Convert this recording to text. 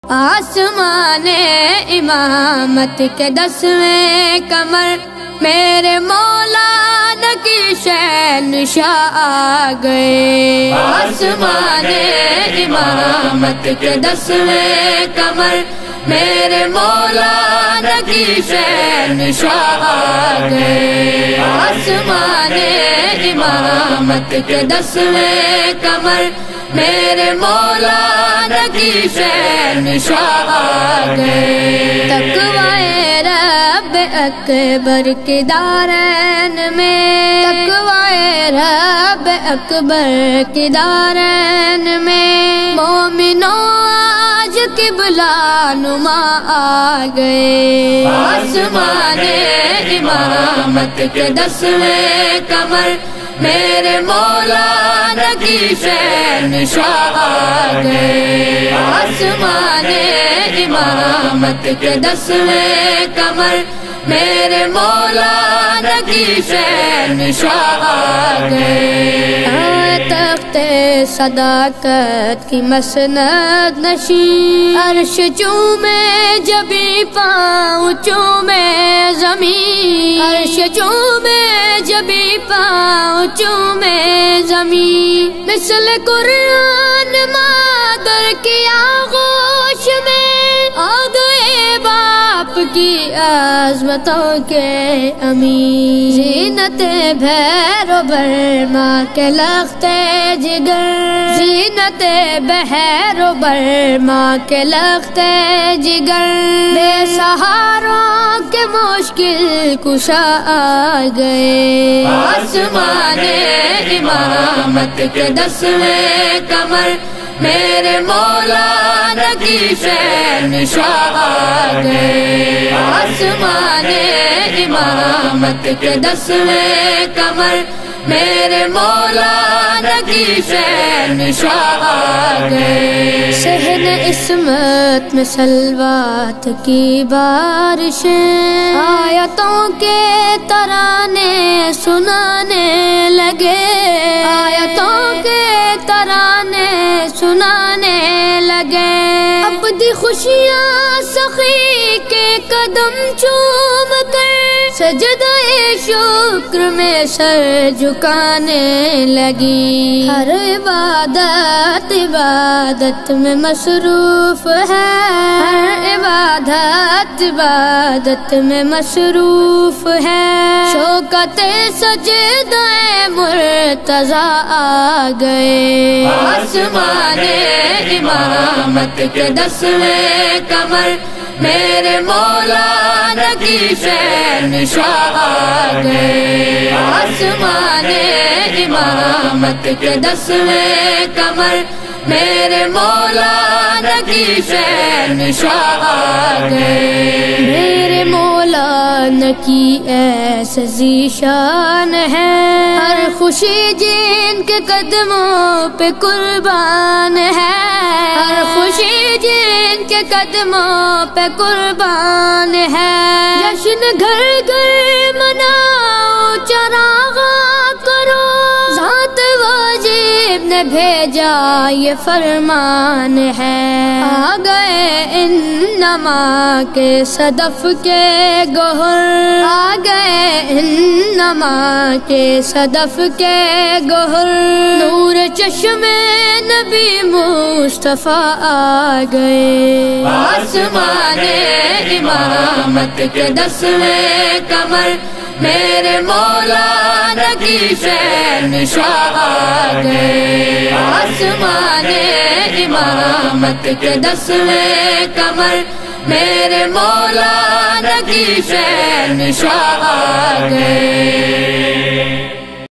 آسمان امامت کے 10ویں قمر میرے مولا نکی شہنشاہ آ گئے۔ آسمان امامت کے 10ویں قمر میرے مولا نکی شہنشاہ آ گئے۔ آسمان امامت کے 10ویں قمر میرے مولا نکی شہنشاہ آ گئے۔ تقوی رب اکبر کے دارین میں، تقوی رب اکبر کے دارین میں مومنوں آج قبلہ نما آ گئے۔ آسمان امامت کے 10ویں قمر میرے مولا نکی شہنشاہ آ گئے۔ آسمان امامت کے 10ویں قمر میرے مولا نکی شہنشاہ آ گئے۔ تخت صداقت کی مسند نشین، عرش چومے جبیں پاؤں چومے زمین، عرش چومے جبیں پاؤں چومے زمین، مثل قرآن مادر کی آغوش میں آ گئے باپ کی عظمتوں کے امین۔ زینت بھیرو برما کے لختے جگر، زینت بھیرو برما کے لختے جگر، بے سہاروں کے مشکل کشا آ گئے۔ آسمان امامت کے 10ویں قمر میرے مولا نکی شہنشاہ آ گئے۔ آسمان امامت کے 10ویں قمر میرے مولا نکی شہنشاہ آ گئے۔ صحن عصمت میں صلوات کی بارشیں آیتوں کے ترانے سنانے لگے، آیتوں کے ترانے سنانے لگے۔ ابدی خوشیاں سخی کے قدم چوم کر سجدہ شکر میں سر جھکانے لگی۔ ہر عبادت عبادت میں مصروف ہے، ہر عبادت عبادت میں مصروف ہے۔ شوکت سجدہ مرتضیٰ آ گئے۔ آسمان امامت کے 10ویں قمر میرے مولا نکی شہنشاہ آ گئے۔ آسمان امامت کے 10ویں قمر میرے مولا نکی شہنشاہ آ گئے۔ میرے مولا نکی ایسے ذیشان ہے، ہر خوشی جن کے قدموں پہ قربان ہے، ہر خوشی جن کے قدموں پہ قربان ہے۔ جشن گھر گھر مناؤ چراغاں کرو، ذات واجب نے بھیجا یہ فرمان ہے۔ آ گئے انما کے صدف کے گوہر، آ گئے انما کے صدف کے گوہر، نور چشم نبی مصطفیٰ آ گئے۔ آسمان امامت کے 10ویں قمر میرے مولا نکی شہنشاہ آ گئے۔ آسمان امامت کے 10ویں قمر میرے مولا نکی شہنشاہ آ گئے۔